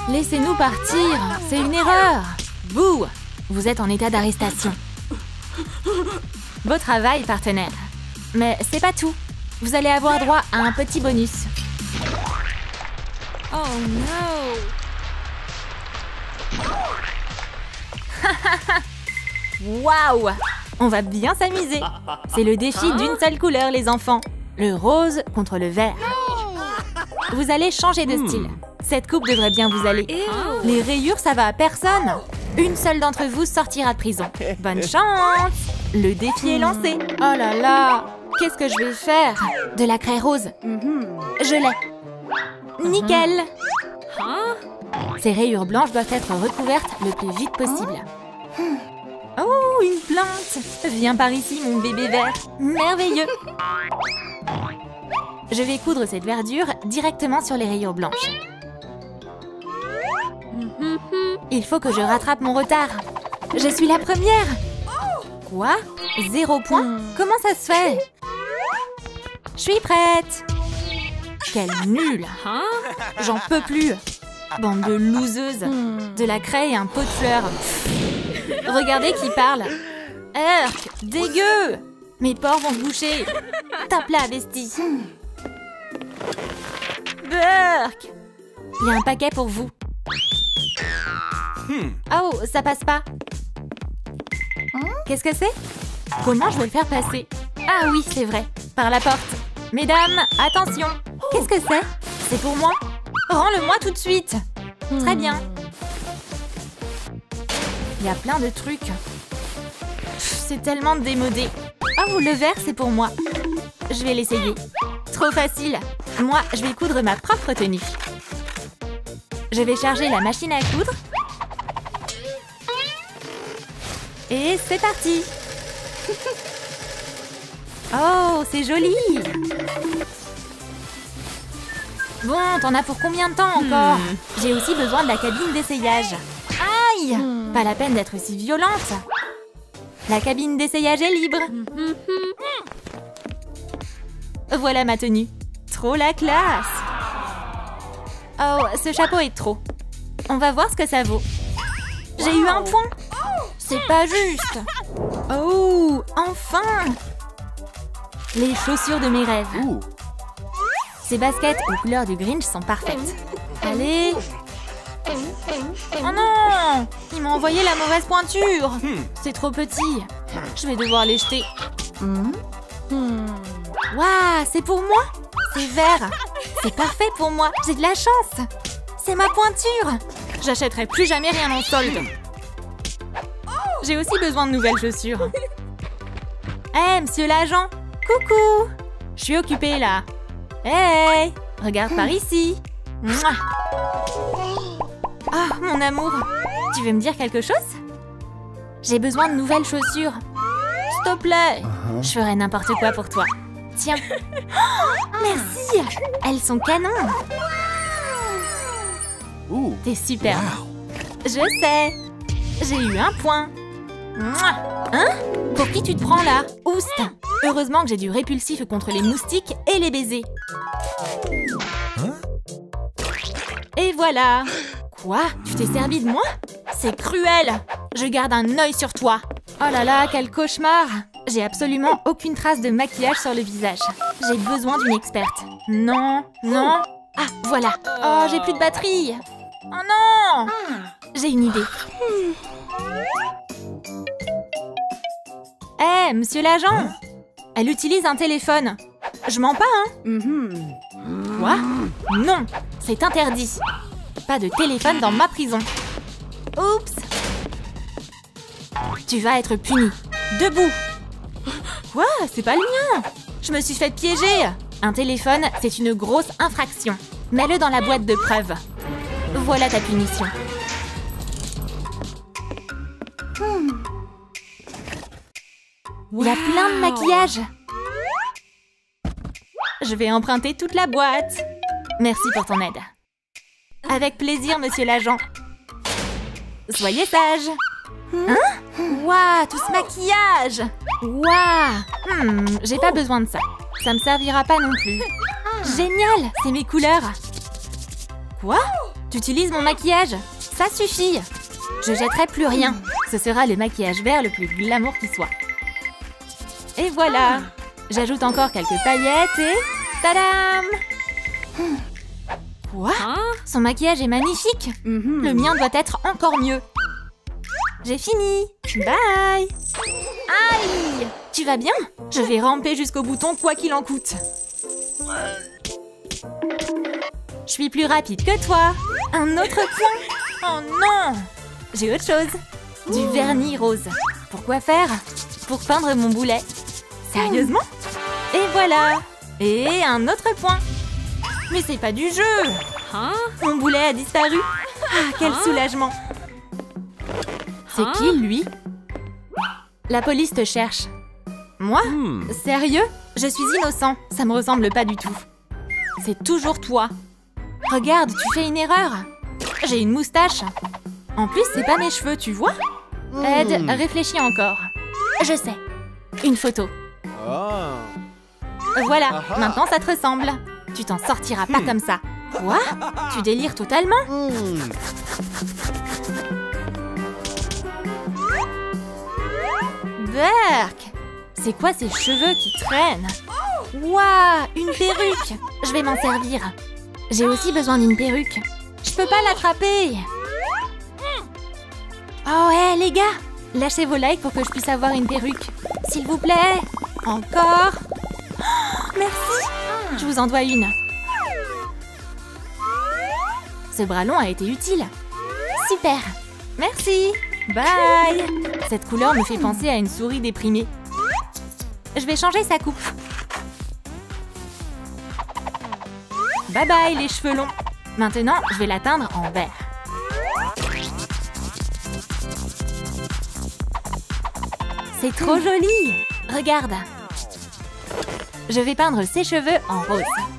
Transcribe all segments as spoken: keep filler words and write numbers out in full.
Laissez-nous partir, c'est une erreur. Bouh, vous êtes en état d'arrestation. Beau travail, partenaire. Mais c'est pas tout. Vous allez avoir droit à un petit bonus. Oh non! Waouh! On va bien s'amuser. C'est le défi d'une seule couleur, les enfants. Le rose contre le vert. Vous allez changer de style. Cette coupe devrait bien vous aller. Les rayures, ça va à personne. Une seule d'entre vous sortira de prison. Bonne chance! Le défi est lancé. Oh là là! Qu'est-ce que je vais faire? De la craie rose. Je l'ai. Nickel! Ces rayures blanches doivent être recouvertes le plus vite possible. Oh, une plante! Viens par ici, mon bébé vert. Merveilleux! Je vais coudre cette verdure directement sur les rayures blanches. Il faut que je rattrape mon retard. Je suis la première! Quoi? Zéro point? Comment ça se fait? Je suis prête! Quelle nulle! J'en peux plus! Bande de loseuses! De la craie et un pot de fleurs. Regardez qui parle! Urk! Dégueu! Mes pores vont se boucher! Tape la vestie! Burk! Il y a un paquet pour vous. Oh, ça passe pas. Qu'est-ce que c'est? Comment je vais le faire passer? Ah oui, c'est vrai. Par la porte. Mesdames, attention. Qu'est-ce que c'est? C'est pour moi? Rends-le-moi tout de suite. Très bien. Il y a plein de trucs. C'est tellement démodé. Oh, le vert, c'est pour moi. Je vais l'essayer. Trop facile. Moi, je vais coudre ma propre tenue. Je vais charger la machine à coudre. Et c'est parti. Oh, c'est joli. Bon, t'en as pour combien de temps encore? hmm. J'ai aussi besoin de la cabine d'essayage. Aïe, hmm. Pas la peine d'être si violente. La cabine d'essayage est libre. Voilà ma tenue. Trop la classe. Oh, ce chapeau est trop. On va voir ce que ça vaut. J'ai eu un point. C'est pas juste. Oh, enfin. Les chaussures de mes rêves. Ces baskets aux couleurs du Grinch sont parfaites. Allez. Oh non! Ils m'ont envoyé la mauvaise pointure. C'est trop petit. Je vais devoir les jeter. Waouh, c'est pour moi? C'est vert. C'est parfait pour moi. J'ai de la chance. C'est ma pointure. J'achèterai plus jamais rien en solde. J'ai aussi besoin de nouvelles chaussures. Hé, hey, monsieur l'agent. Coucou. Je suis occupée là. Hey, regarde par ici. Ah, oh, mon amour. Tu veux me dire quelque chose? J'ai besoin de nouvelles chaussures. S'il te plaît. Je ferai n'importe quoi pour toi. Tiens. Oh, merci. Elles sont canons. T'es super. Je sais. J'ai eu un point. Hein? Pour qui tu te prends là? Oust. Heureusement que j'ai du répulsif contre les moustiques et les baisers. Et voilà. Quoi? Tu t'es servi de moi? C'est cruel. Je garde un œil sur toi. Oh là là, quel cauchemar. J'ai absolument aucune trace de maquillage sur le visage. J'ai besoin d'une experte. Non, non. Ah, voilà. Oh, j'ai plus de batterie. Oh non. J'ai une idée. Hé, hey, monsieur l'agent. Elle utilise un téléphone. Je mens pas, hein? Quoi? Non, c'est interdit. Pas de téléphone dans ma prison. Oups. Tu vas être puni. Debout. Quoi? C'est pas le mien. Je me suis fait piéger. Un téléphone, c'est une grosse infraction. Mets-le dans la boîte de preuves. Voilà ta punition. Il y a plein de maquillage. Je vais emprunter toute la boîte. Merci pour ton aide. Avec plaisir, monsieur l'agent. Soyez sage. Hein? Waouh, tout ce maquillage. Waouh. Hmm, j'ai pas besoin de ça. Ça me servira pas non plus. Génial, c'est mes couleurs. Quoi? Tu utilises mon maquillage? Ça suffit. Je jetterai plus rien. Ce sera le maquillage vert le plus glamour qui soit. Et voilà. J'ajoute encore quelques paillettes et... Tadam! Quoi? Son maquillage est magnifique. Le mien doit être encore mieux. J'ai fini. Bye. Aïe! Tu vas bien? Je vais ramper jusqu'au bouton quoi qu'il en coûte. Je suis plus rapide que toi. Un autre point. Oh non! J'ai autre chose. Du vernis rose. Pourquoi faire? Pour peindre mon boulet. Sérieusement? Et voilà. Et un autre point. Mais c'est pas du jeu. Mon boulet a disparu. Ah, quel soulagement. C'est qui, lui? La police te cherche. Moi? Sérieux? Je suis innocent. Ça me ressemble pas du tout. C'est toujours toi. Regarde, tu fais une erreur. J'ai une moustache. En plus, c'est pas mes cheveux, tu vois? Ed, réfléchis encore. Je sais. Une photo. Voilà, maintenant ça te ressemble. Tu t'en sortiras pas comme ça. Quoi? Tu délires totalement? Berk! C'est quoi ces cheveux qui traînent? Waouh! Une perruque! Je vais m'en servir. J'ai aussi besoin d'une perruque. Je peux pas l'attraper. Oh, hé, hey, les gars! Lâchez vos likes pour que je puisse avoir une perruque. S'il vous plaît! Encore! Oh, merci! Je vous en dois une. Ce bras long a été utile. Super! Merci! Bye! Cette couleur me fait penser à une souris déprimée. Je vais changer sa coupe. Bye bye les cheveux longs. Maintenant, je vais la teindre en vert. C'est trop joli! Regarde! Je vais peindre ses cheveux en rose.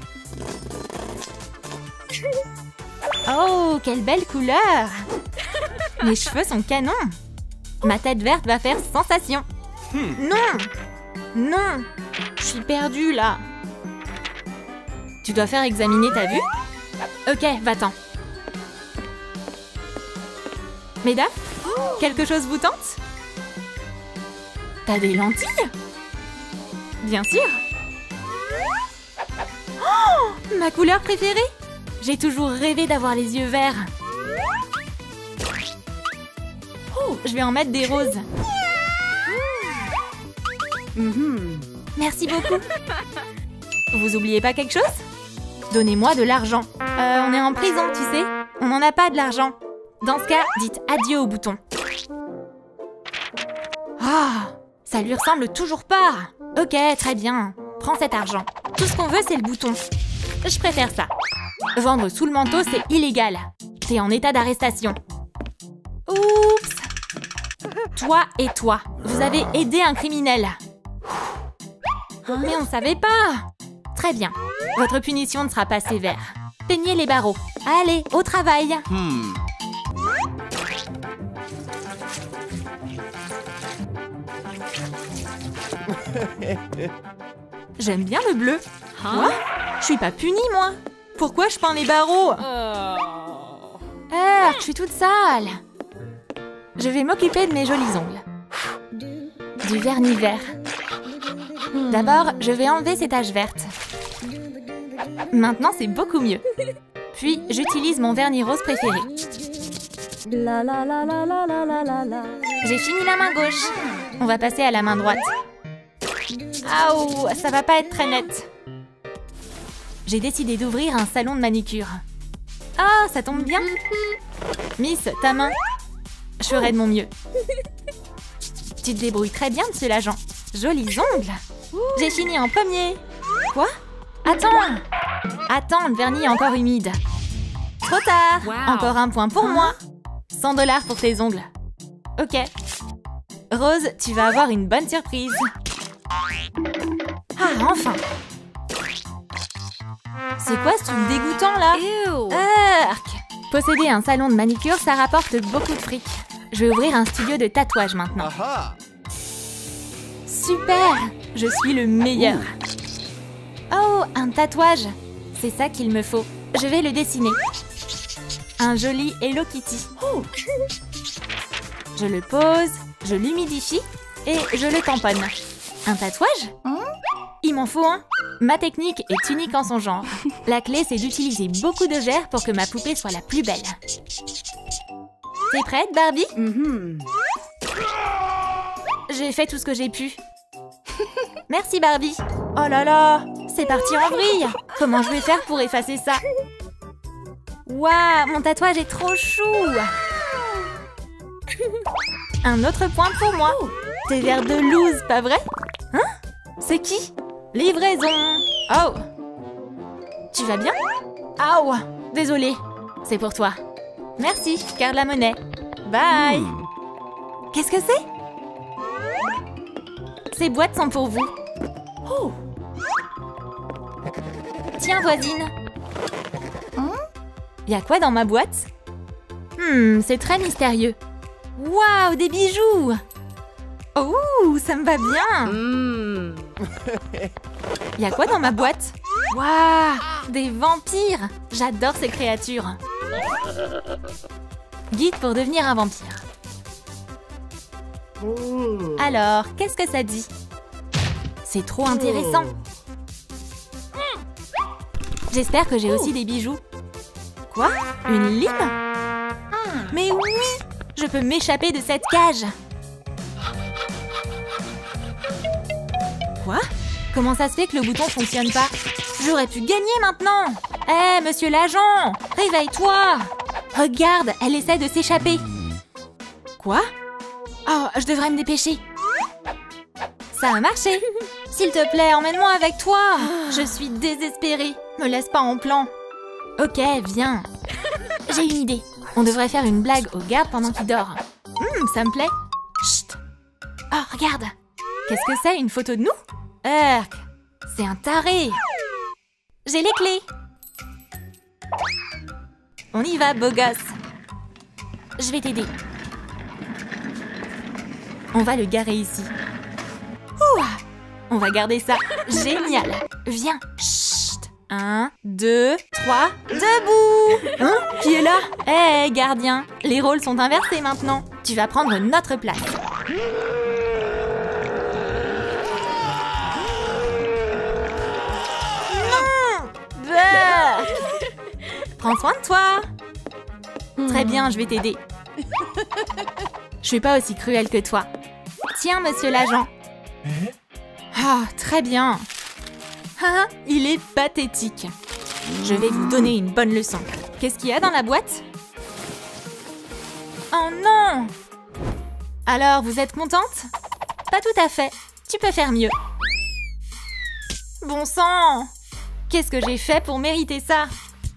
Oh, quelle belle couleur! Mes cheveux sont canons! Ma tête verte va faire sensation! Non! Non! Je suis perdue, là! Tu dois faire examiner ta vue? Ok, va-t'en. Mesdames, quelque chose vous tente? T'as des lentilles? Bien sûr! Oh, ma couleur préférée? J'ai toujours rêvé d'avoir les yeux verts. Oh, je vais en mettre des roses. Mm-hmm. Merci beaucoup. Vous oubliez pas quelque chose? Donnez-moi de l'argent. Euh, on est en prison, tu sais. On n'en a pas de l'argent. Dans ce cas, dites adieu au bouton. Ah, ça lui ressemble toujours pas. Ok, très bien. Prends cet argent. Tout ce qu'on veut, c'est le bouton. Je préfère ça. Vendre sous le manteau, c'est illégal. T'es en état d'arrestation. Oups! Toi et toi, vous avez aidé un criminel. Mais on savait pas. Très bien. Votre punition ne sera pas sévère. Peignez les barreaux. Allez, au travail. Hmm. J'aime bien le bleu. Quoi? Je suis pas punie, moi. Pourquoi je peins les barreaux? Ah, je suis toute sale. Je vais m'occuper de mes jolis ongles. Du vernis vert. D'abord, je vais enlever ces taches vertes. Maintenant, c'est beaucoup mieux. Puis, j'utilise mon vernis rose préféré. J'ai fini la main gauche. On va passer à la main droite. Aouh, ça va pas être très net. J'ai décidé d'ouvrir un salon de manicure. Ah, ça tombe bien. Miss, ta main. Je ferai de mon mieux. Tu te débrouilles très bien, monsieur l'agent. Jolis ongles. J'ai fini en premier. Quoi? Attends. Attends, le vernis est encore humide. Trop tard. Wow. Encore un point pour moi. cent dollars pour tes ongles. Ok. Rose, tu vas avoir une bonne surprise. Ah, enfin. C'est quoi ce truc dégoûtant, là? Arc. Posséder un salon de manicure, ça rapporte beaucoup de fric. Je vais ouvrir un studio de tatouage maintenant. Super! Je suis le meilleur. Oh, un tatouage. C'est ça qu'il me faut. Je vais le dessiner. Un joli Hello Kitty. Je le pose, je l'humidifie et je le tamponne. Un tatouage? Il m'en faut un. Ma technique est unique en son genre. La clé, c'est d'utiliser beaucoup de gerre pour que ma poupée soit la plus belle. T'es prête, Barbie? Mm-hmm. J'ai fait tout ce que j'ai pu. Merci, Barbie. Oh là là, c'est parti en vrille. Comment je vais faire pour effacer ça? Waouh, mon tatouage est trop chou. Un autre point pour moi. T'es l'air de loose, pas vrai? Hein? C'est qui? Livraison. Oh. Tu vas bien? Aouh, désolée. C'est pour toi. Merci, garde la monnaie. Bye. Mm. Qu'est-ce que c'est? Ces boîtes sont pour vous. Oh. Tiens, voisine. Y a quoi dans ma boîte? Hmm, c'est très mystérieux. Waouh, des bijoux! Oh, ça me va bien! Mm. Y a quoi dans ma boîte? Waouh, des vampires! J'adore ces créatures. Guide pour devenir un vampire. Oh. Alors, qu'est-ce que ça dit? C'est trop intéressant. J'espère que j'ai aussi des bijoux. Quoi? Une lime? Mais oui! Je peux m'échapper de cette cage. Quoi? Comment ça se fait que le bouton fonctionne pas? J'aurais pu gagner maintenant! Hé, hey, monsieur l'agent! Réveille-toi! Regarde, elle essaie de s'échapper. Quoi? Oh, je devrais me dépêcher. Ça a marché! S'il te plaît, emmène-moi avec toi! Je suis désespérée. Me laisse pas en plan. Ok, viens. J'ai une idée. On devrait faire une blague au garde pendant qu'il dort. Hum, ça me plaît. Chut! Oh, regarde! Qu'est-ce que c'est, une photo de nous? Urk! C'est un taré! J'ai les clés! On y va, beau gosse! Je vais t'aider. On va le garer ici. Ouh! On va garder ça. Génial! Viens! Chut! Un, deux, trois, debout! Hein? Qui est là? Hé, hey, gardien! Les rôles sont inversés maintenant. Tu vas prendre notre place. Non! Bah! Prends soin de toi. Très bien, je vais t'aider. Je suis pas aussi cruelle que toi. Tiens, monsieur l'agent. Ah, très bien. Ah, il est pathétique. Je vais vous donner une bonne leçon. Qu'est-ce qu'il y a dans la boîte? Oh non! Alors, vous êtes contente? Pas tout à fait. Tu peux faire mieux. Bon sang! Qu'est-ce que j'ai fait pour mériter ça?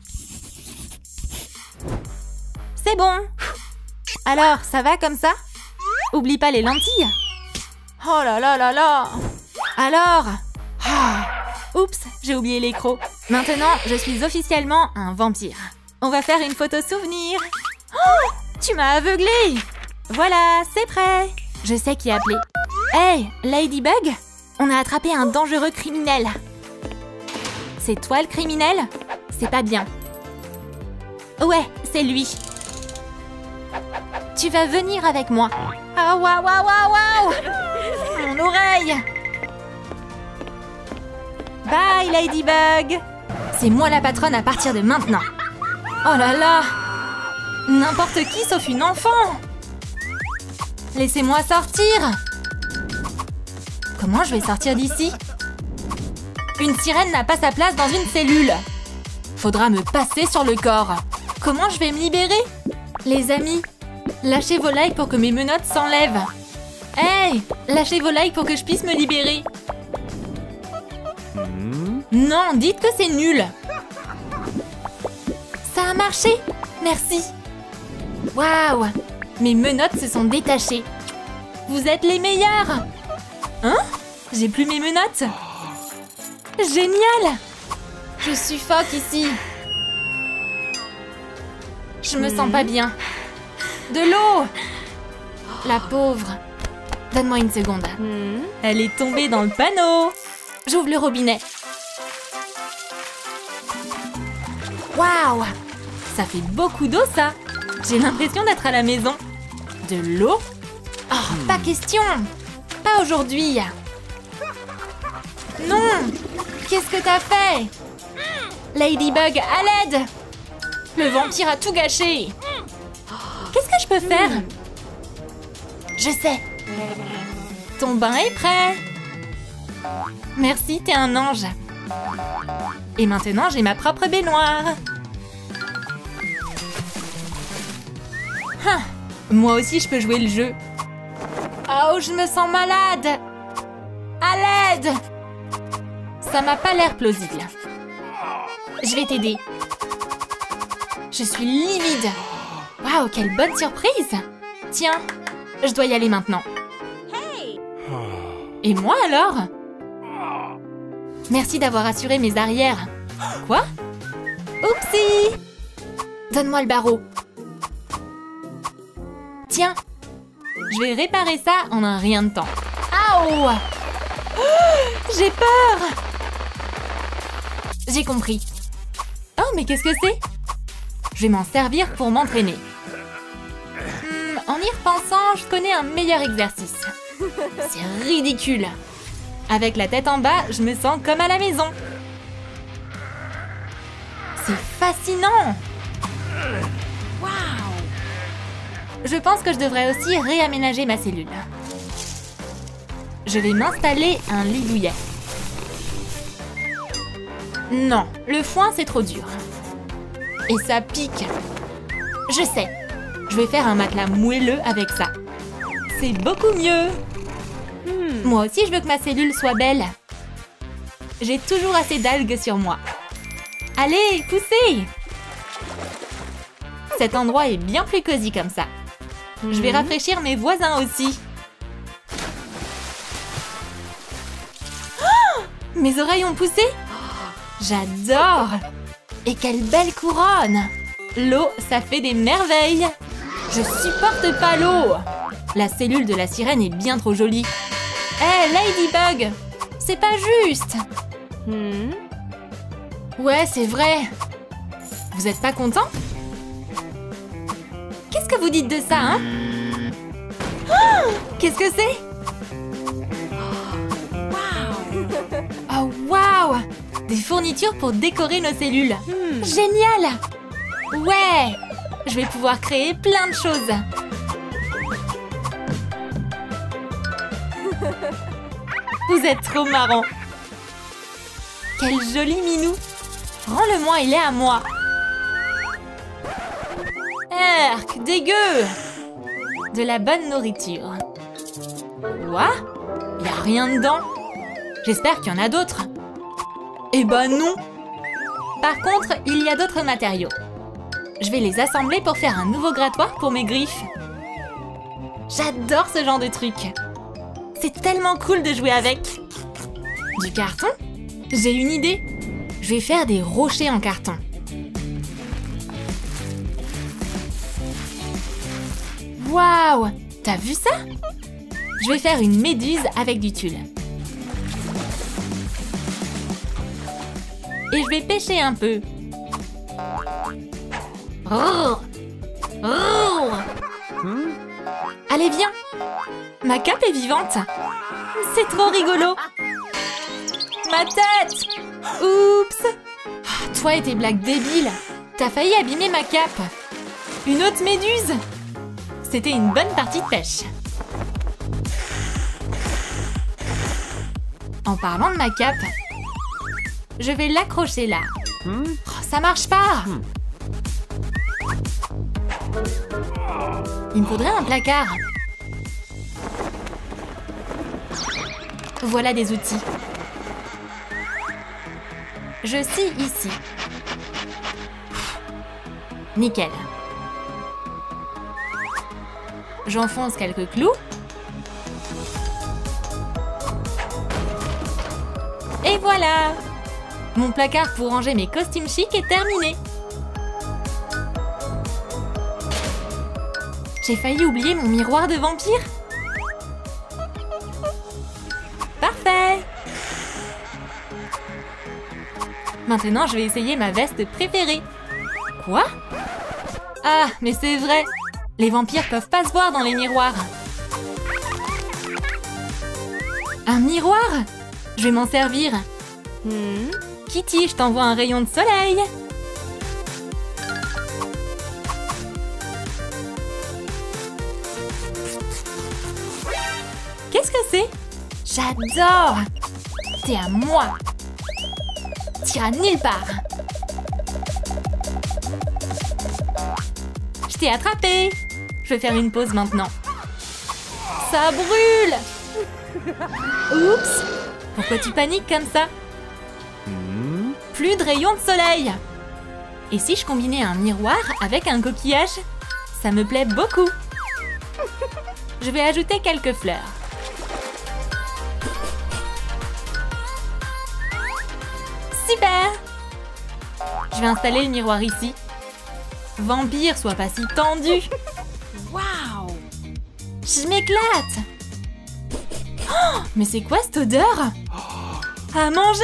C'est bon. Alors, ça va comme ça? Oublie pas les lentilles. Oh là là là là! Alors? Ah. Oups, j'ai oublié les crocs. Maintenant, je suis officiellement un vampire. On va faire une photo souvenir. Oh, tu m'as aveuglé. Voilà, c'est prêt. Je sais qui appeler. Hey, Ladybug, on a attrapé un dangereux criminel. C'est toi le criminel? C'est pas bien. Ouais, c'est lui. Tu vas venir avec moi. Ah, waouh, waouh, waouh, waouh! Mon oreille! Bye, Ladybug! C'est moi la patronne à partir de maintenant. Oh là là! N'importe qui sauf une enfant! Laissez-moi sortir! Comment je vais sortir d'ici? Une sirène n'a pas sa place dans une cellule. Faudra me passer sur le corps. Comment je vais me libérer? Les amis, lâchez vos likes pour que mes menottes s'enlèvent. Hey! Lâchez vos likes pour que je puisse me libérer. Non, dites que c'est nul. Ça a marché. Merci. Waouh! Mes menottes se sont détachées. Vous êtes les meilleurs. Hein? J'ai plus mes menottes. Génial! Je suffoque ici. Je me sens pas bien. De l'eau! La pauvre. Donne-moi une seconde. Elle est tombée dans le panneau. J'ouvre le robinet. Waouh! Ça fait beaucoup d'eau, ça. J'ai l'impression d'être à la maison. De l'eau? Oh, pas question. Pas aujourd'hui. Non. Qu'est-ce que t'as fait? Ladybug, à l'aide! Le vampire a tout gâché. Qu'est-ce que je peux faire? Je sais. Ton bain est prêt. Merci, t'es un ange. Et maintenant, j'ai ma propre baignoire. Ah, moi aussi, je peux jouer le jeu. Oh, je me sens malade. À l'aide! Ça m'a pas l'air plausible. Je vais t'aider. Je suis livide. Waouh, quelle bonne surprise! Tiens, je dois y aller maintenant. Et moi alors? Merci d'avoir assuré mes arrières. Quoi? Oupsie! Donne-moi le barreau. Tiens, je vais réparer ça en un rien de temps. Aouh! Oh, j'ai peur! J'ai compris. Oh, mais qu'est-ce que c'est? Je vais m'en servir pour m'entraîner. Hmm, en y repensant, je connais un meilleur exercice. C'est ridicule. Avec la tête en bas, je me sens comme à la maison. C'est fascinant. Waouh! Je pense que je devrais aussi réaménager ma cellule. Je vais m'installer un lit douillet. Non, le foin c'est trop dur. Et ça pique. Je sais, je vais faire un matelas moelleux avec ça. C'est beaucoup mieux. Hmm. Moi aussi je veux que ma cellule soit belle. J'ai toujours assez d'algues sur moi. Allez, poussez! Cet endroit est bien plus cosy comme ça. Hmm. Je vais rafraîchir mes voisins aussi. Oh, mes oreilles ont poussé? J'adore! Et quelle belle couronne! L'eau, ça fait des merveilles! Je supporte pas l'eau! La cellule de la sirène est bien trop jolie. Hé, hey, Ladybug! C'est pas juste! Hmm? Ouais, c'est vrai! Vous êtes pas content? Qu'est-ce que vous dites de ça, hein? Oh, qu'est-ce que c'est? Oh, waouh! Des fournitures pour décorer nos cellules. Hmm. Génial! Ouais! Je vais pouvoir créer plein de choses. Vous êtes trop marrant. Quel joli minou. Rends-le-moi, il est à moi. Erk, dégueu! De la bonne nourriture. Quoi? Il n'y a rien dedans. J'espère qu'il y en a d'autres. Eh ben non! Par contre, il y a d'autres matériaux. Je vais les assembler pour faire un nouveau grattoir pour mes griffes. J'adore ce genre de truc. C'est tellement cool de jouer avec. Du carton? J'ai une idée. Je vais faire des rochers en carton. Waouh! T'as vu ça? Je vais faire une méduse avec du tulle. Et je vais pêcher un peu. Oh. Oh. Hmm? Allez, viens. Ma cape est vivante. C'est trop rigolo. Ma tête. Oups. Oh, toi et tes blagues débiles. T'as failli abîmer ma cape. Une autre méduse. C'était une bonne partie de pêche. En parlant de ma cape, je vais l'accrocher là. Hmm? Oh, ça marche pas. Hmm. Il me faudrait un placard. Voilà des outils. Je scie ici. Nickel. J'enfonce quelques clous. Et voilà! Mon placard pour ranger mes costumes chics est terminé. J'ai failli oublier mon miroir de vampire. Parfait! Maintenant, je vais essayer ma veste préférée. Quoi? Ah, mais c'est vrai. Les vampires peuvent pas se voir dans les miroirs. Un miroir? Je vais m'en servir. Hmm. Kitty, je t'envoie un rayon de soleil. Qu'est-ce que c'est? J'adore! T'es à moi! T'iras nulle part! Je t'ai attrapé! Je vais faire une pause maintenant. Ça brûle! Oups! Pourquoi tu paniques comme ça? Plus de rayons de soleil! Et si je combinais un miroir avec un coquillage? Ça me plaît beaucoup! Je vais ajouter quelques fleurs. Super! Je vais installer le miroir ici. Vampire, sois pas si tendu. Waouh! Je m'éclate! Oh, mais c'est quoi cette odeur? À manger!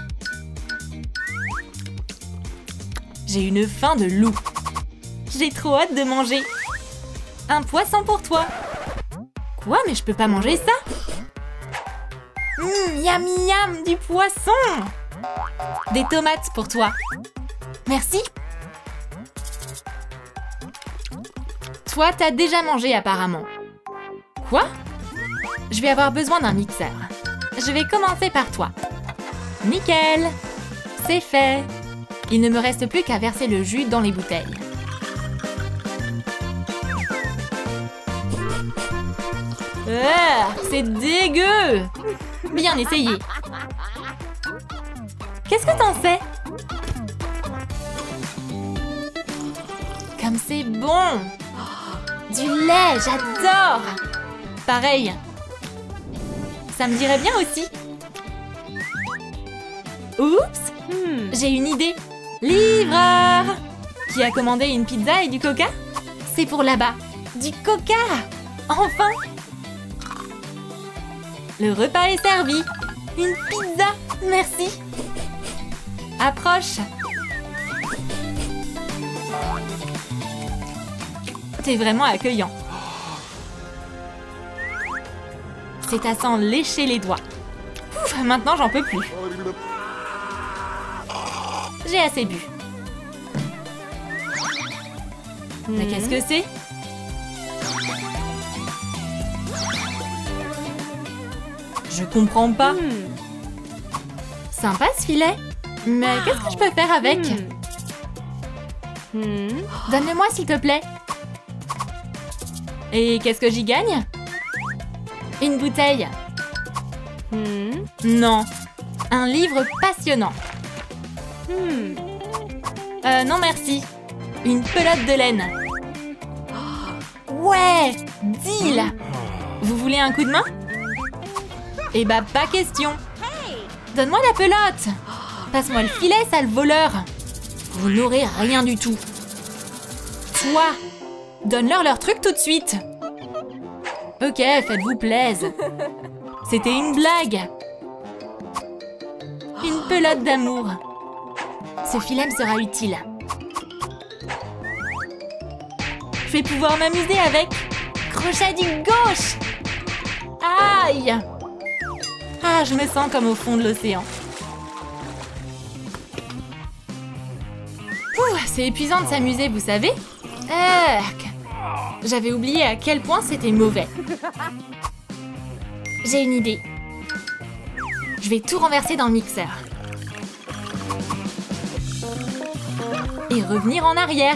J'ai une faim de loup. J'ai trop hâte de manger. Un poisson pour toi. Quoi? Mais je peux pas manger ça? Mmh, miam miam, du poisson! Des tomates pour toi. Merci. Toi, t'as déjà mangé apparemment. Quoi? Je vais avoir besoin d'un mixeur. Je vais commencer par toi. Nickel. C'est fait. Il ne me reste plus qu'à verser le jus dans les bouteilles. Ah, c'est dégueu! Bien essayé. Qu'est-ce que t'en sais? Comme c'est bon! Du lait, j'adore! Pareil. Ça me dirait bien aussi. Oups! Hmm, j'ai une idée. Livreur! Qui a commandé une pizza et du coca? C'est pour là-bas. Du coca! Enfin! Le repas est servi. Une pizza! Merci! Approche! T'es vraiment accueillant. C'est à s'en lécher les doigts. Ouf, maintenant j'en peux plus. J'ai assez bu. Mais qu'est-ce que c'est? Je comprends pas. Sympa ce filet. Mais qu'est-ce que je peux faire avec? Donne-le-moi s'il te plaît. Et qu'est-ce que j'y gagne? Une bouteille. Non. Un livre passionnant. Euh, non merci. Une pelote de laine. Ouais! Deal! Vous voulez un coup de main? Eh bah, pas question. Donne-moi la pelote. Passe-moi le filet, sale voleur. Vous n'aurez rien du tout. Toi, donne-leur leur truc tout de suite. Ok, faites-vous plaisir. C'était une blague. Une pelote d'amour. Ce filet me sera utile. Je vais pouvoir m'amuser avec. Crochet du gauche. Aïe! Ah, je me sens comme au fond de l'océan. C'est épuisant de s'amuser, vous savez. Urk. J'avais oublié à quel point c'était mauvais. J'ai une idée. Je vais tout renverser dans le mixeur. Et revenir en arrière.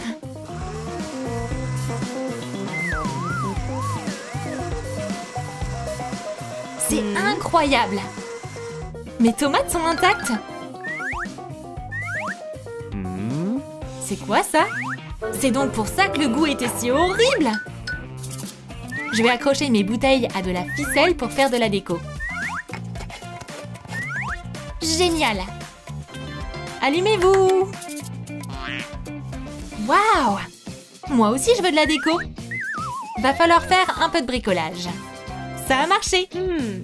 C'est incroyable. Mes tomates sont intactes. C'est quoi ça? C'est donc pour ça que le goût était si horrible. Je vais accrocher mes bouteilles à de la ficelle pour faire de la déco. Génial! Allumez-vous! Waouh! Moi aussi je veux de la déco. Va falloir faire un peu de bricolage. Ça a marché! Hmm.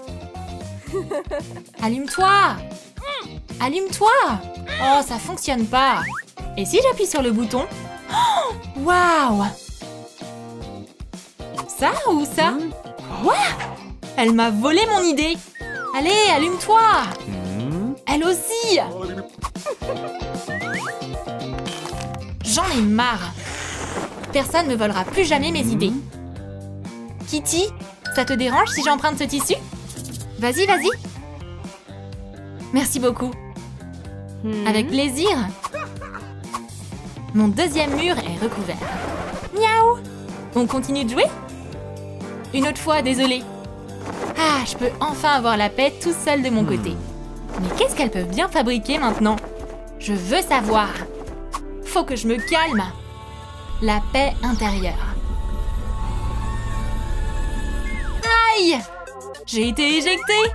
Allume-toi! Allume-toi! Oh, ça fonctionne pas! Et si j'appuie sur le bouton? Waouh! Ça ou ça? Quoi? Elle m'a volé mon idée! Allez, allume-toi! Elle aussi! J'en ai marre! Personne ne me volera plus jamais mes idées. Kitty, ça te dérange si j'emprunte ce tissu? Vas-y, vas-y! Merci beaucoup. Avec plaisir. Mon deuxième mur est recouvert. Miaou! On continue de jouer? Une autre fois, désolée. Ah, je peux enfin avoir la paix tout seul de mon côté. Mais qu'est-ce qu'elles peuvent bien fabriquer maintenant? Je veux savoir. Faut que je me calme. La paix intérieure. Aïe! J'ai été éjectée!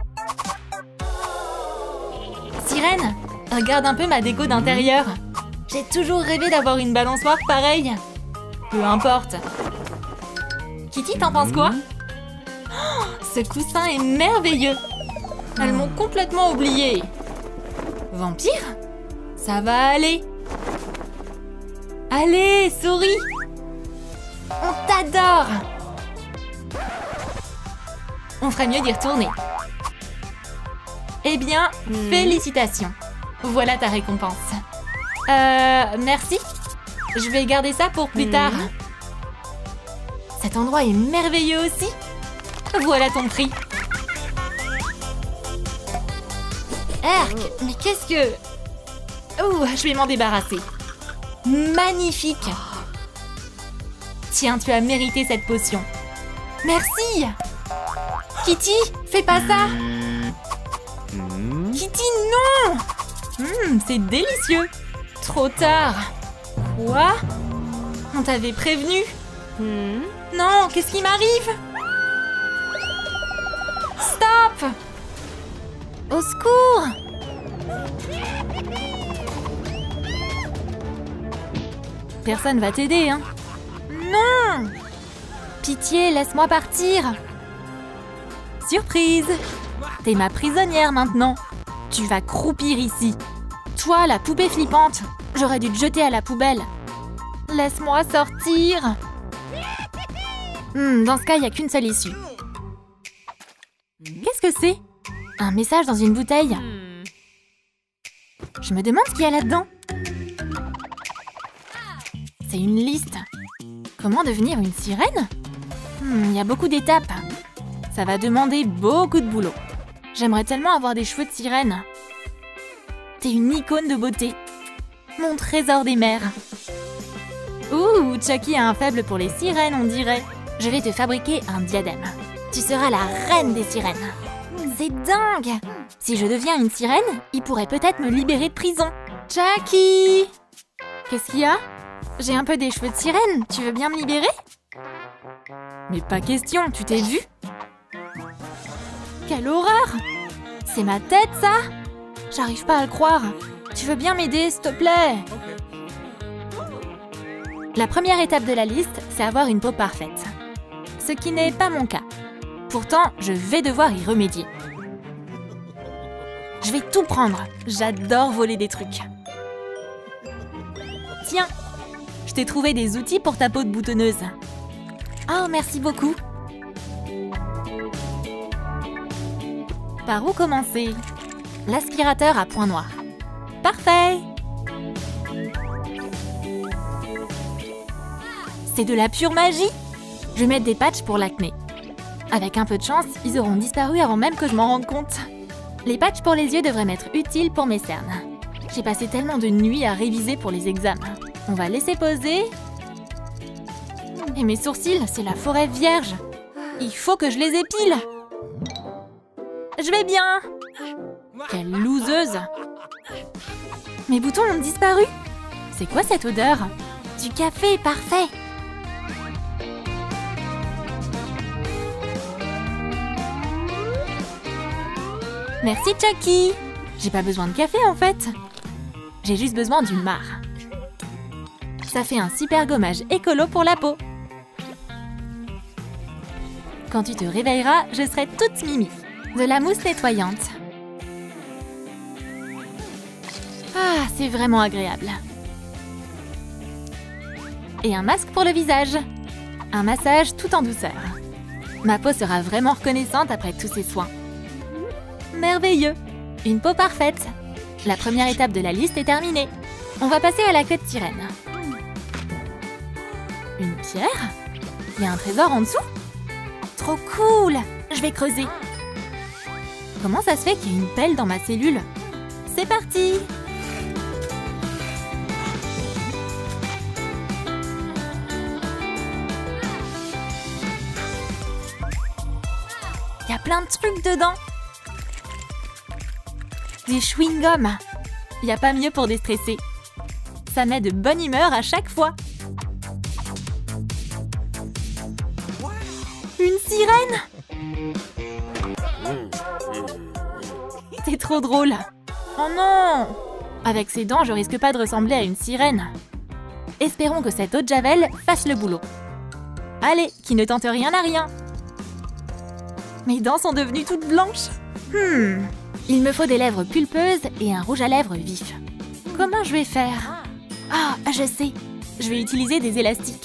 Sirène, regarde un peu ma déco d'intérieur. J'ai toujours rêvé d'avoir une balançoire pareille. Peu importe. Kitty, t'en penses quoi? Oh, ce coussin est merveilleux. Elles m'ont complètement oublié. Vampire? Ça va aller. Allez, souris. On t'adore. On ferait mieux d'y retourner. Eh bien, mmh. félicitations. Voilà ta récompense. Euh, merci. Je vais garder ça pour plus mmh. tard. Cet endroit est merveilleux aussi. Voilà ton prix. Herc, mais qu'est-ce que... Oh, je vais m'en débarrasser. Magnifique. Tiens, tu as mérité cette potion. Merci. Kitty, fais pas ça. Kitty, non. Mmh, c'est délicieux. Trop tard. Quoi? On t'avait prévenu? mmh. Non, qu'est-ce qui m'arrive? Stop! Au secours! Personne va t'aider, hein? Non! Pitié, laisse-moi partir! Surprise! T'es ma prisonnière maintenant. Tu vas croupir ici. Toi, la poupée flippante, j'aurais dû te jeter à la poubelle. Laisse-moi sortir. Hmm, dans ce cas, il n'y a qu'une seule issue. Qu'est-ce que c'est? Un message dans une bouteille. Je me demande ce qu'il y a là-dedans. C'est une liste. Comment devenir une sirène? Hmm, il y a beaucoup d'étapes. Ça va demander beaucoup de boulot. J'aimerais tellement avoir des cheveux de sirène. T'es une icône de beauté. Mon trésor des mers. Ouh, Chucky a un faible pour les sirènes, on dirait. Je vais te fabriquer un diadème. Tu seras la reine des sirènes. C'est dingue! Si je deviens une sirène, il pourrait peut-être me libérer de prison. Chucky! Qu'est-ce qu'il y a? J'ai un peu des cheveux de sirène. Tu veux bien me libérer? Mais pas question, tu t'es vue? Quelle horreur! C'est ma tête, ça? J'arrive pas à le croire. Tu veux bien m'aider, s'il te plaît? La première étape de la liste, c'est avoir une peau parfaite. Ce qui n'est pas mon cas. Pourtant, je vais devoir y remédier. Je vais tout prendre. J'adore voler des trucs. Tiens, je t'ai trouvé des outils pour ta peau de boutonneuse. Oh, merci beaucoup. Par où commencer? L'aspirateur à point noir. Parfait! C'est de la pure magie! Je vais mettre des patchs pour l'acné. Avec un peu de chance, ils auront disparu avant même que je m'en rende compte. Les patchs pour les yeux devraient m'être utiles pour mes cernes. J'ai passé tellement de nuits à réviser pour les examens. On va laisser poser. Et mes sourcils, c'est la forêt vierge. Il faut que je les épile. Je vais bien. Quelle loseuse. Mes boutons ont disparu. C'est quoi cette odeur? Du café, parfait. Merci Chucky. J'ai pas besoin de café en fait. J'ai juste besoin du marc. Ça fait un super gommage écolo pour la peau. Quand tu te réveilleras, je serai toute mimi. De la mousse nettoyante. Ah, c'est vraiment agréable. Et un masque pour le visage. Un massage tout en douceur. Ma peau sera vraiment reconnaissante après tous ces soins. Merveilleux! Une peau parfaite. La première étape de la liste est terminée. On va passer à la queue de sirène. Une pierre? Il y a un trésor en dessous? Trop cool! Je vais creuser. Comment ça se fait qu'il y a une pelle dans ma cellule? C'est parti! Il y a plein de trucs dedans. Du chewing-gum. Il n'y a pas mieux pour déstresser. Ça met de bonne humeur à chaque fois. Une sirène? C'est trop drôle. Oh non! Avec ses dents, je risque pas de ressembler à une sirène. Espérons que cette eau de javel fasse le boulot. Allez, qui ne tente rien n'a rien. Mes dents sont devenues toutes blanches. Hmm. Il me faut des lèvres pulpeuses et un rouge à lèvres vif. Comment je vais faire? Ah, je sais. Je vais utiliser des élastiques.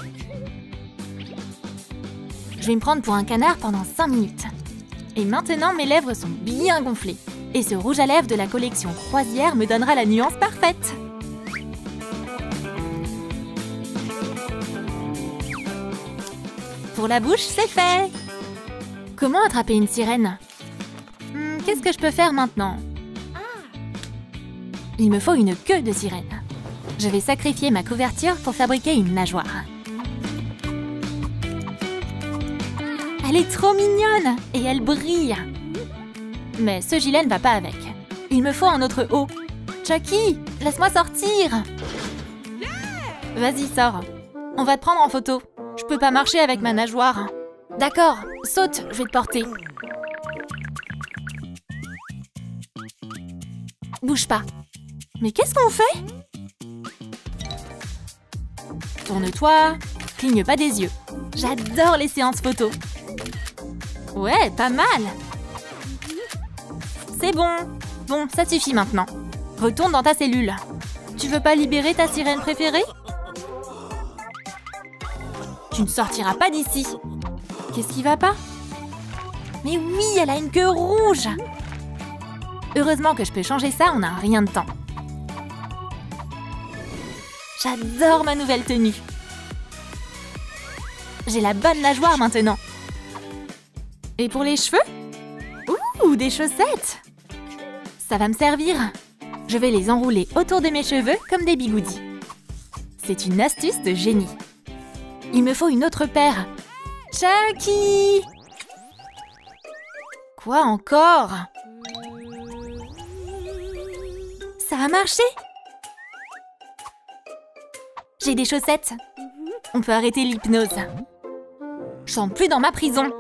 Je vais me prendre pour un canard pendant cinq minutes. Et maintenant, mes lèvres sont bien gonflées. Et ce rouge à lèvres de la collection Croisière me donnera la nuance parfaite. Pour la bouche, c'est fait. Comment attraper une sirène? hmm, Qu'est-ce que je peux faire maintenant? Il me faut une queue de sirène. Je vais sacrifier ma couverture pour fabriquer une nageoire. Elle est trop mignonne et elle brille. Mais ce gilet ne va pas avec. Il me faut un autre haut. Chucky, laisse-moi sortir. Vas-y, sors. On va te prendre en photo. Je peux pas marcher avec ma nageoire. D'accord, saute, je vais te porter. Bouge pas. Mais qu'est-ce qu'on fait? Tourne-toi, cligne pas des yeux. J'adore les séances photos. Ouais, pas mal. C'est bon. Bon, ça suffit maintenant. Retourne dans ta cellule. Tu veux pas libérer ta sirène préférée? Tu ne sortiras pas d'ici. Qu'est-ce qui va pas? Mais oui, elle a une queue rouge. Heureusement que je peux changer ça en un rien de temps. J'adore ma nouvelle tenue. J'ai la bonne nageoire maintenant. Et pour les cheveux? Ouh, des chaussettes! Ça va me servir. Je vais les enrouler autour de mes cheveux comme des bigoudis. C'est une astuce de génie. Il me faut une autre paire. Chucky! Quoi encore? Ça a marché? J'ai des chaussettes. On peut arrêter l'hypnose. Je sens plus dans ma prison.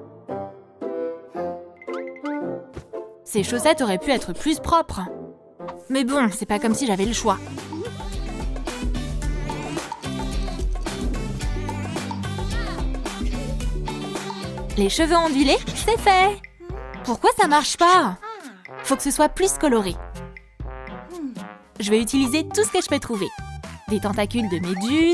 Ces chaussettes auraient pu être plus propres. Mais bon, c'est pas comme si j'avais le choix. Les cheveux ondulés, c'est fait. Pourquoi ça marche pas? Faut que ce soit plus coloré. Je vais utiliser tout ce que je peux trouver. Des tentacules de méduse.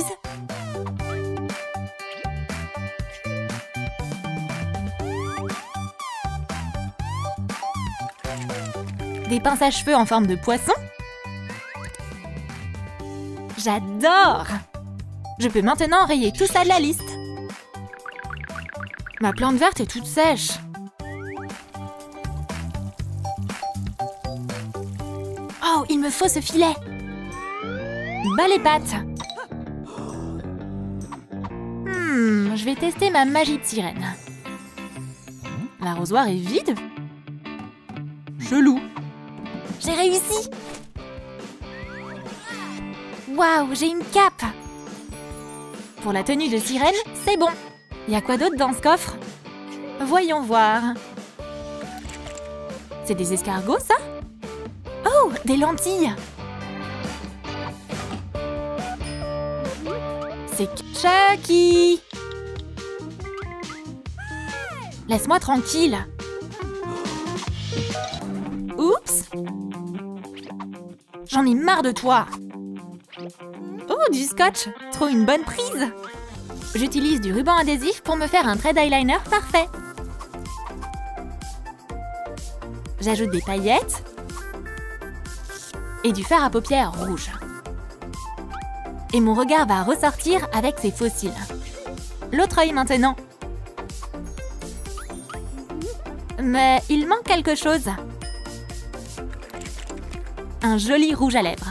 Des pinces à cheveux en forme de poisson. J'adore! Je peux maintenant rayer tout ça de la liste. Ma plante verte est toute sèche. Oh, il me faut ce filet. Bas les pattes. Hmm, je vais tester ma magie de sirène. L'arrosoir est vide. Chelou. J'ai réussi. Waouh, j'ai une cape. Pour la tenue de sirène, c'est bon. Il y a quoi d'autre dans ce coffre? Voyons voir. C'est des escargots, ça? Oh, des lentilles. C'est Chucky. Laisse-moi tranquille. Oups. J'en ai marre de toi. Oh, du scotch. trop une bonne prise. J'utilise du ruban adhésif pour me faire un trait d'eyeliner parfait. J'ajoute des paillettes et du fard à paupières rouge. Et mon regard va ressortir avec ses faux cils. L'autre œil maintenant. Mais il manque quelque chose. Un joli rouge à lèvres.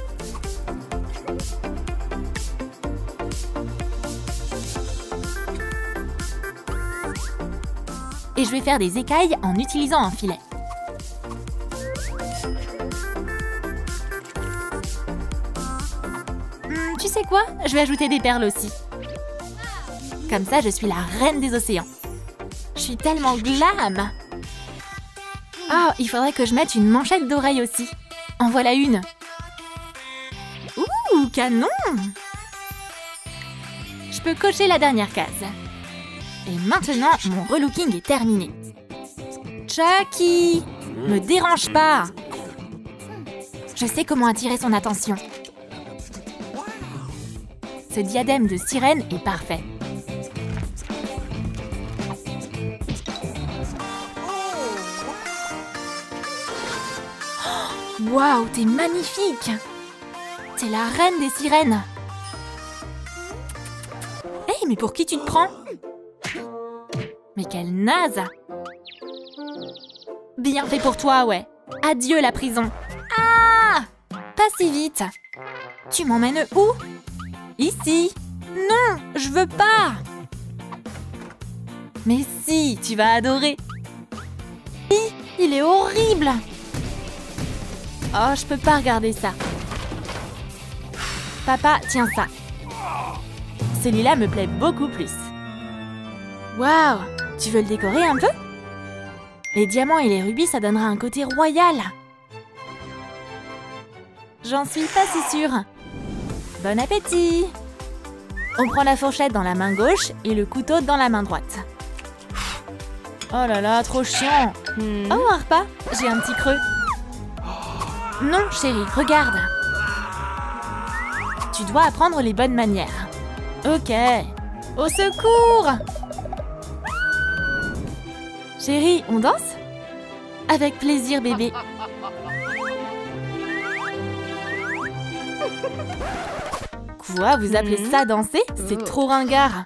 Et je vais faire des écailles en utilisant un filet. Hmm, tu sais quoi? Je vais ajouter des perles aussi. Comme ça, je suis la reine des océans. Je suis tellement glam! Oh, il faudrait que je mette une manchette d'oreille aussi. En voilà une. Ouh, canon! Je peux cocher la dernière case. Et maintenant, mon relooking est terminé. Chucky! Me dérange pas! Je sais comment attirer son attention. Ce diadème de sirène est parfait. Waouh, t'es magnifique! T'es la reine des sirènes! Hé, hey, mais pour qui tu te prends? Mais quelle naze! Bien fait pour toi, ouais. Adieu la prison. Ah! Pas si vite. Tu m'emmènes où? Ici. Non, je veux pas. Mais si, tu vas adorer. Il est horrible. Oh, je peux pas regarder ça. Papa, tiens ça. Celui-là me plaît beaucoup plus. Waouh! Tu veux le décorer un peu? Les diamants et les rubis, ça donnera un côté royal. J'en suis pas si sûre. Bon appétit! On prend la fourchette dans la main gauche et le couteau dans la main droite. Oh là là, trop chiant! Hmm. Oh, un repas! J'ai un petit creux. Non, chérie, regarde. Tu dois apprendre les bonnes manières. Ok. Au secours! Chérie, on danse? Avec plaisir, bébé. Quoi, vous appelez ça danser? C'est trop ringard.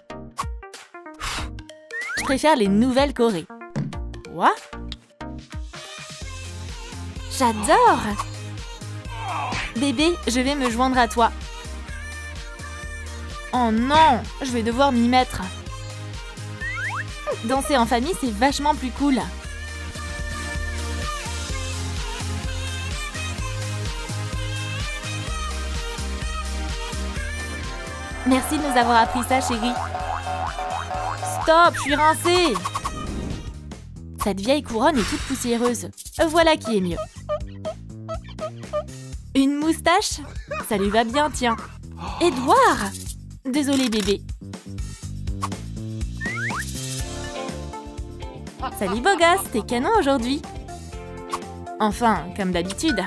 Je préfère les nouvelles chorés. Quoi? J'adore! Bébé, je vais me joindre à toi. Oh non, je vais devoir m'y mettre. Danser en famille, c'est vachement plus cool. Merci de nous avoir appris ça, chérie. Stop, je suis rincée. Cette vieille couronne est toute poussiéreuse. Voilà qui est mieux. Une moustache? Ça lui va bien, tiens. Édouard! Désolé, bébé. Salut, beau gosse, t'es canon aujourd'hui. Enfin, comme d'habitude.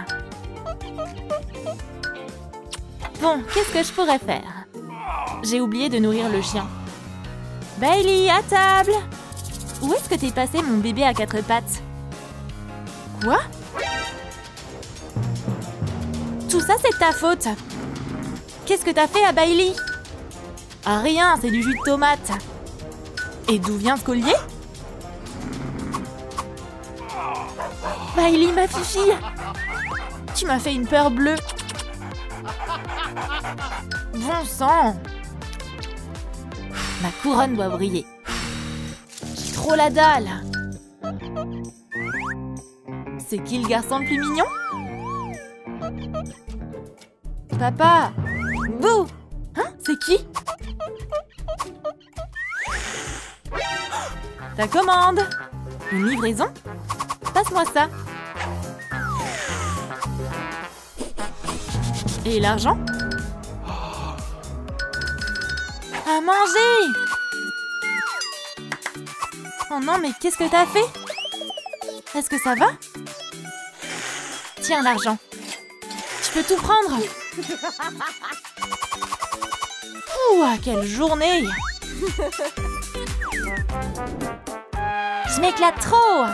Bon, qu'est-ce que je pourrais faire? J'ai oublié de nourrir le chien. Bailey, à table! Où est-ce que t'es passé, mon bébé à quatre pattes? Quoi? Tout ça, c'est de ta faute. Qu'est-ce que t'as fait à Bailey? Ah, rien, c'est du jus de tomate. Et d'où vient ce collier? Bailey, ma fifi! Tu m'as fait une peur bleue. Bon sang! Ma couronne doit briller. J'ai trop la dalle. C'est qui le garçon le plus mignon? Papa! Bouh! Hein? C'est qui? Ta commande! Une livraison? Passe-moi ça. Et l'argent? À manger! Oh non, mais qu'est-ce que t'as fait? Est-ce que ça va? Tiens, l'argent. Tu peux tout prendre. Ouh, quelle journée! Je m'éclate trop!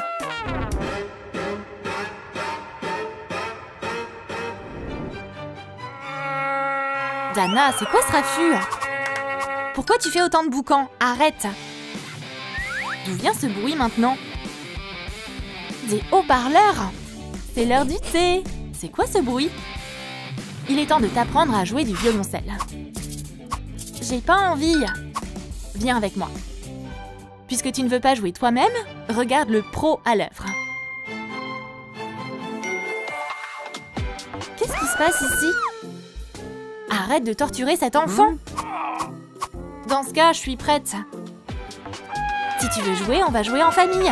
Dana, c'est quoi ce raffut? Pourquoi tu fais autant de boucans? Arrête! D'où vient ce bruit maintenant? Des haut-parleurs? C'est l'heure du thé! C'est quoi ce bruit? Il est temps de t'apprendre à jouer du violoncelle. J'ai pas envie. Viens avec moi. Puisque tu ne veux pas jouer toi-même, regarde le pro à l'œuvre. Qu'est-ce qui se passe ici? Arrête de torturer cet enfant. Dans ce cas, je suis prête. Si tu veux jouer, on va jouer en famille.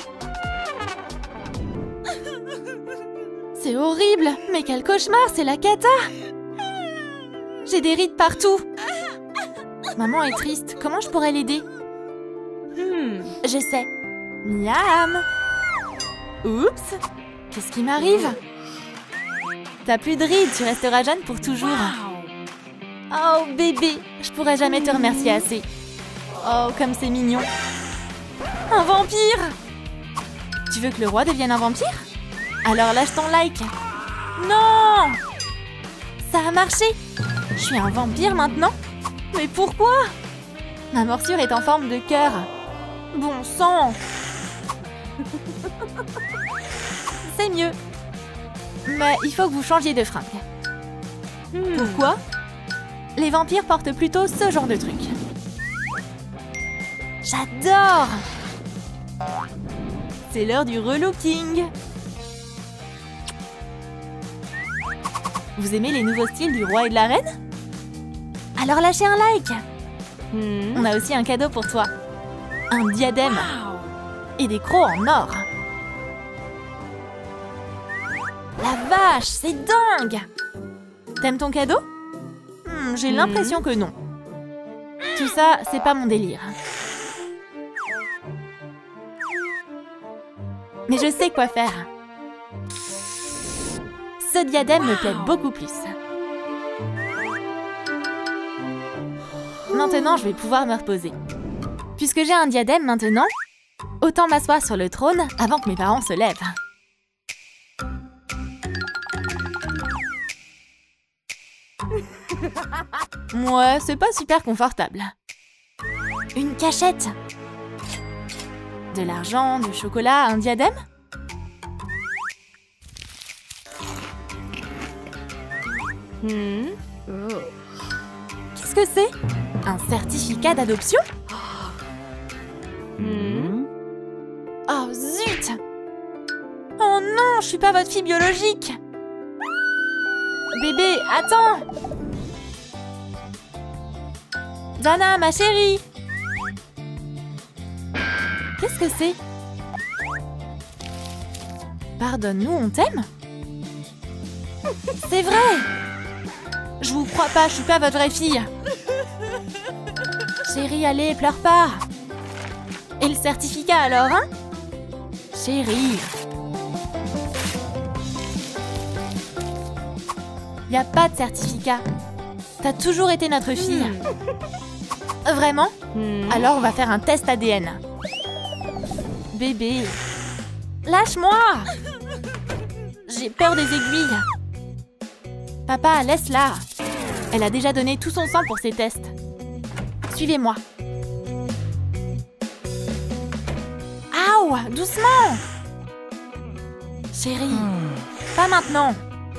C'est horrible, mais quel cauchemar, c'est la cata. J'ai des rides partout. Maman est triste, comment je pourrais l'aider? hmm, Je sais. Miam. Oups. Qu'est-ce qui m'arrive? T'as plus de rides, tu resteras jeune pour toujours. Oh bébé, je pourrais jamais te remercier assez. Oh, comme c'est mignon. Un vampire! Tu veux que le roi devienne un vampire? Alors lâche ton like. Non! Ça a marché. Je suis un vampire maintenant? Mais pourquoi? Ma morsure est en forme de cœur. Bon sang! C'est mieux. Mais il faut que vous changiez de fringue. Hmm. Pourquoi? Les vampires portent plutôt ce genre de truc. J'adore! C'est l'heure du relooking. Vous aimez les nouveaux styles du roi et de la reine? Alors lâchez un like. hmm. On a aussi un cadeau pour toi. Un diadème. Wow. Et des crocs en or. La vache, c'est dingue! T'aimes ton cadeau? hmm, J'ai hmm. l'impression que non. Tout ça, c'est pas mon délire. Mais je sais quoi faire. Ce diadème wow. me plaît beaucoup plus. Maintenant, je vais pouvoir me reposer. Puisque j'ai un diadème maintenant, autant m'asseoir sur le trône avant que mes parents se lèvent. Ouais, c'est pas super confortable. Une cachette. De l'argent, du chocolat, un diadème? Hmm. Oh. Qu'est-ce que c'est? Un certificat d'adoption? hmm. Oh zut! Oh non, je suis pas votre fille biologique! Bébé, attends! Dana, ma chérie! Qu'est-ce que c'est? Pardonne-nous, on t'aime? C'est vrai! Je vous crois pas, je suis pas votre vraie fille! Chérie, allez, pleure pas! Et le certificat alors, hein? Chérie! Y a pas de certificat. T'as toujours été notre fille. Mmh. Vraiment? mmh. Alors on va faire un test A D N. Bébé. Lâche-moi! J'ai peur des aiguilles. Papa, laisse-la. Elle a déjà donné tout son sang pour ses tests. Suivez-moi. Aouh! Doucement! Chérie, mmh. pas maintenant.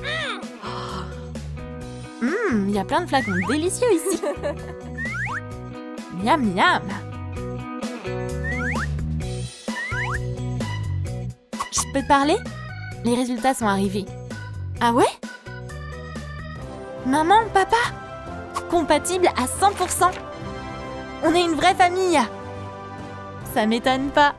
Hum, il y a plein de flacons délicieux ici. Miam, miam. Je peux te parler? Les résultats sont arrivés. Ah ouais? Maman, papa? Compatible à cent pour cent. On est une vraie famille. Ça m'étonne pas.